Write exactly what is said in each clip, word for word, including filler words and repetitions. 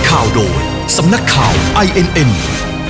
ข่าวโดยสำนักข่าว ไอ เอ็น เอ็น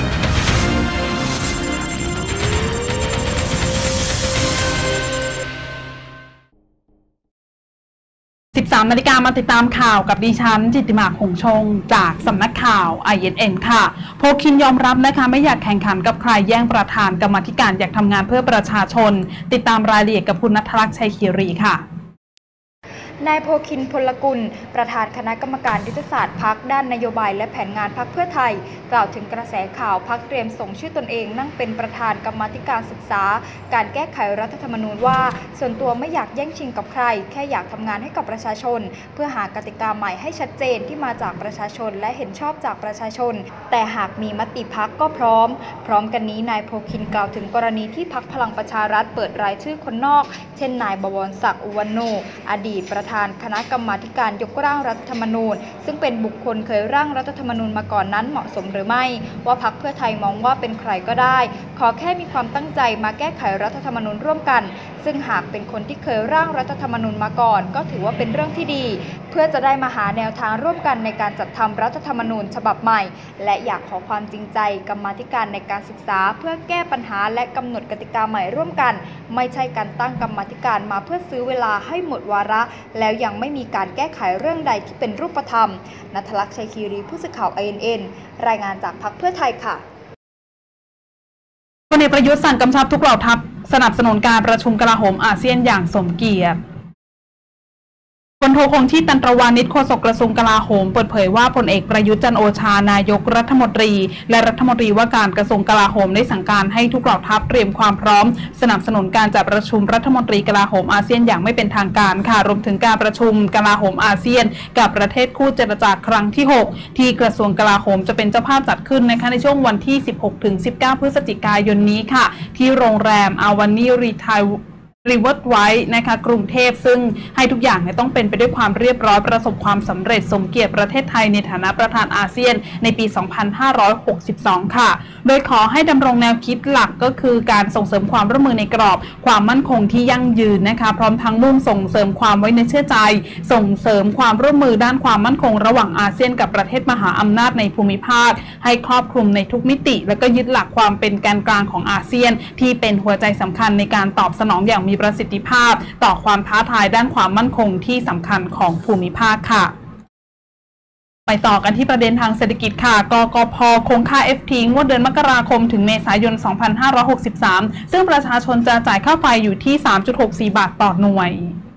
สิบสามนาฬิกามาติดตามข่าวกับดิฉันจิตติมาคงชงจากสำนักข่าว ไอ เอ็น เอ็น ค่ะโพคินยอมรับนะคะไม่อยากแข่งขันกับใครแย่งประธานกรรมาธิการอยากทำงานเพื่อประชาชนติดตามรายละเอียดกับคุณณัฐลักษณ์ชัยคีรีค่ะนายโพคินพลกุลประธานคณะกรรมการยุทธศาสตร์พรรคด้านนโยบายและแผนงานพรรคเพื่อไทยกล่าวถึงกระแสข่าวพรรคเตรียมส่งชื่อตนเองนั่งเป็นประธานกรรมาธิการศึกษาการแก้ไขรัฐธรรมนูญว่าส่วนตัวไม่อยากแย่งชิงกับใครแค่อยากทำงานให้กับประชาชนเพื่อหากติกาใหม่ให้ชัดเจนที่มาจากประชาชนและเห็นชอบจากประชาชนแต่หากมีมติพรรคก็พร้อมพร้อมกันนี้นายโพคินกล่าวถึงกรณีที่พรรคพลังประชารัฐเปิดรายชื่อคนนอกเช่นนายบวรศักดิ์อุวันโนอดีตประธานคณะกรรมาธิการยกร่างรัฐธรรมนูญซึ่งเป็นบุคคลเคยร่างรัฐธรรมนูญมาก่อนนั้นเหมาะสมหรือไม่ว่าพรรคเพื่อไทยมองว่าเป็นใครก็ได้ขอแค่มีความตั้งใจมาแก้ไขรัฐธรรมนูญร่วมกันซึ่งหากเป็นคนที่เคยร่างรัฐธรรมนูญมาก่อนก็ถือว่าเป็นเรื่องที่ดีเพื่อจะได้มาหาแนวทางร่วมกันในการจัดทำรัฐธรรมนูญฉบับใหม่และอยากขอความจริงใจกรรมาธิการในการศึกษาเพื่อแก้ปัญหาและกำหนดกติกาใหม่ร่วมกันไม่ใช่การตั้งกรรมาธิการมาเพื่อซื้อเวลาให้หมดวาระแล้วยังไม่มีการแก้ไขเรื่องใดที่เป็นรูปธรรมณัฐลักษณ์ชัยคีรีผู้สื่อข่าว ไอ เอ็น เอ็น รายงานจากพรรคเพื่อไทยค่ะพลเอกประยุทธ์สั่งกำชับทุกเหล่าทัพสนับสนุนการประชุมกลาโหมอาเซียนอย่างสมเกียรติพลโทคงชีพตันตรวานิชโฆษกกระทรวงกลาโหมเปิดเผยว่าพลเอกประยุทธ์จันทร์โอชานายกรัฐมนตรีและรัฐมนตรีว่าการกระทรวงกลาโหมได้สั่งการให้ทุกเหล่าทัพเตรียมความพร้อมสนับสนุนการจัดประชุมรัฐมนตรีกลาโหมอาเซียนอย่างไม่เป็นทางการค่ะรวมถึงการประชุมกลาโหมอาเซียนกับประเทศคู่เจรจาครั้งที่หกที่กระทรวงกลาโหมจะเป็นเจ้าภาพจัดขึ้นนะคะในช่วงวันที่สิบหกถึงสิบเก้าพฤศจิกายนนี้ค่ะที่โรงแรมอาวานีรีไทรีเวิร์ดไว้นะคะกรุงเทพซึ่งให้ทุกอย่างต้องเป็นไปด้วยความเรียบร้อยประสบความสำเร็จสมเกียรติประเทศไทยในฐานะประธานอาเซียนในปี สองพันห้าร้อยหกสิบสอง ค่ะโดยขอให้ดำรงแนวคิดหลักก็คือการส่งเสริมความร่วมมือในกรอบความมั่นคงที่ยั่งยืนนะคะพร้อมทั้งมุ่งส่งเสริมความไว้เนื้อเชื่อใจส่งเสริมความร่วมมือด้านความมั่นคงระหว่างอาเซียนกับประเทศมหาอำนาจในภูมิภาคให้ครอบคลุมในทุกมิติและก็ยึดหลักความเป็นแกนกลางของอาเซียนที่เป็นหัวใจสำคัญในการตอบสนองอย่างมีประสิทธิภาพต่อความท้าทายด้านความมั่นคงที่สำคัญของภูมิภาคค่ะไปต่อกันที่ประเด็นทางเศรษฐกิจค่ะกกพ.คงค่า เอฟ ที งวดเดือนมกราคมถึงเมษายน สองพันห้าร้อยหกสิบสาม ซึ่งประชาชนจะจ่ายค่าไฟอยู่ที่ สามจุดหกสี่ บาทต่อหน่วย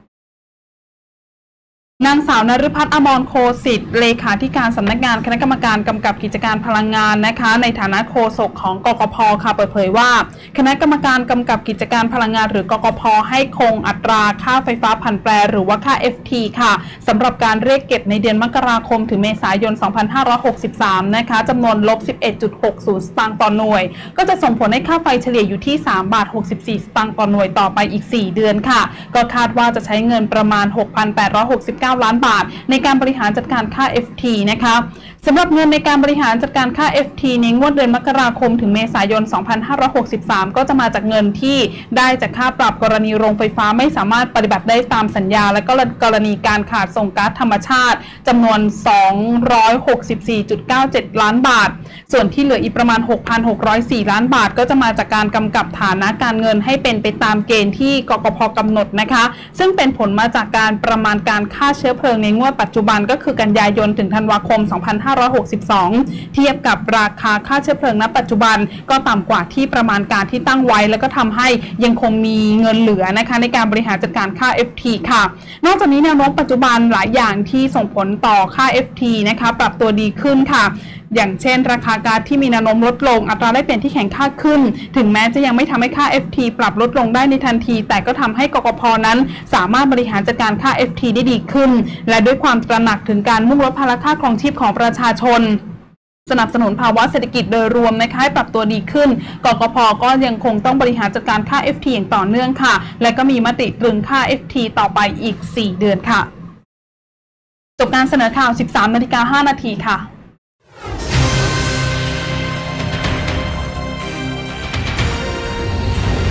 นางสาวนฤพัฒน์อมรโคสิทธิ์เลขาธิการสำนักงานคณะกรรมการกำกับกิจการพลังงานนะคะในฐานะโฆษกของกกพ.ค่ะเปิดเผยว่าคณะกรรมการกำกับกิจการพลังงานหรือกกพ.ให้คงอัตราค่าไฟฟ้าผันแปรหรือว่าค่า เอฟ ที ค่ะสำหรับการเรียกเก็บในเดือนมกราคมถึงเมษายน สองพันห้าร้อยหกสิบสาม นะคะจำนวนลบ สิบเอ็ดจุดหกศูนย์ สตางค์ต่อหน่วยก็จะส่งผลให้ค่าไฟเฉลี่ยอยู่ที่ สามบาทหกสิบสี่ สตางค์ต่อหน่วยต่อไปอีกสี่เดือนค่ะก็คาดว่าจะใช้เงินประมาณ หกพันแปดร้อยหกสิบเก้า ล้านบาทในการบริหารจัดการค่า เอฟ ที นะคะสำหรับเงินในการบริหารจัดการค่า เอฟ ที ในงวดเดือนมกราคมถึงเมษายน สองพันห้าร้อยหกสิบสาม ก็จะมาจากเงินที่ได้จากค่าปรับกรณีโรงไฟฟ้าไม่สามารถปฏิบัติได้ตามสัญญาและก็กรณีการขาดส่งก๊าซธรรมชาติจำนวน สองร้อยหกสิบสี่จุดเก้าเจ็ด ล้านบาทส่วนที่เหลืออีกประมาณ หกพันหกร้อยสี่ ล้านบาทก็จะมาจากการกำกับฐานะการเงินให้เป็นไปตามเกณฑ์ที่กกพ.กำหนดนะคะซึ่งเป็นผลมาจากการประมาณการค่าเชื้อเพลิงในงวดปัจจุบันก็คือกันยายนถึงธันวาคม สองพันห้าร้อยหกสิบสอง เทียบกับราคาค่าเชื้อเพลิงณปัจจุบันก็ต่ำกว่าที่ประมาณการที่ตั้งไว้แล้วก็ทำให้ยังคงมีเงินเหลือนะคะในการบริหารจัดการค่า เอฟ ที ค่ะนอกจากนี้แนวโน้มปัจจุบันหลายอย่างที่ส่งผลต่อค่า เอฟ ที นะคะปรับตัวดีขึ้นค่ะอย่างเช่นราคาก๊าซที่มีแนวโน้มลดลงอัตราแลกเปลี่ยนที่แข็งค่าขึ้นถึงแม้จะยังไม่ทำให้ค่า เอฟ ที ปรับลดลงได้ในทันทีแต่ก็ทำให้กกพ.นั้นสามารถบริหารจัดการค่า เอฟ ที ได้ดีขึ้นและด้วยความตระหนักถึงการมุ่งลดภาระค่าครองชีพของประชาชนสนับสนุนภาวะเศรษฐกิจโดยรวมนะคะให้ปรับตัวดีขึ้นกกพ.ก็ยังคงต้องบริหารจัดการค่า เอฟ ที อย่างต่อเนื่องค่ะและก็มีมติตรึงค่า เอฟ ที ต่อไปอีกสี่เดือนค่ะจบการเสนอข่าว สิบสามนาฬิกาห้านาทีค่ะ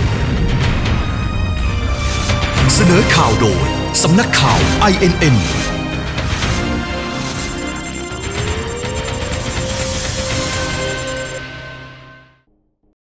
เสนอข่าวโดยสำนักข่าว ไอ เอ็น เอ็น